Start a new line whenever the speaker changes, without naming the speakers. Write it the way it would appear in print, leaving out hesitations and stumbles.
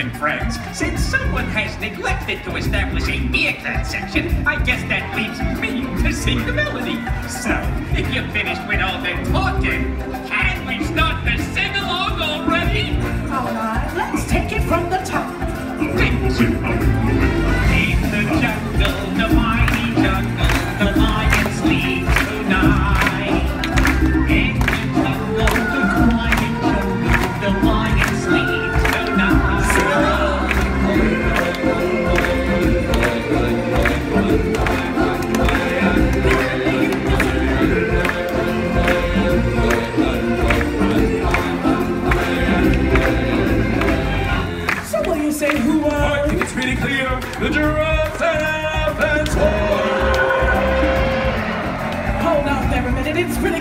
and friends, since someone has neglected to establish a meerkat section, I guess that leaves me to sing the melody. So, if you're finished with all the talking, can we start the sing-along already?
All right, let's take it from the top.
In the jungle, the mighty jungle, the lion sleeps tonight. In the jungle, the quiet jungle, the lion sleeps tonight.
So what do you say, who
I think it's pretty clear. The giraffes and elephants.
Hold on there a minute, it's pretty